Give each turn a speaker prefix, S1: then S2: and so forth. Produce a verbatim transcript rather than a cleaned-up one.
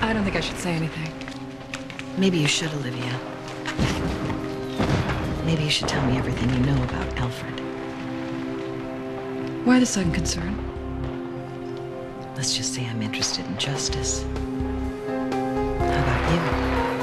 S1: I don't think I should say anything.
S2: Maybe you should, Olivia. Maybe you should tell me everything you know about Alfred.
S1: Why the sudden concern?
S2: Let's just say I'm interested in justice. How about you?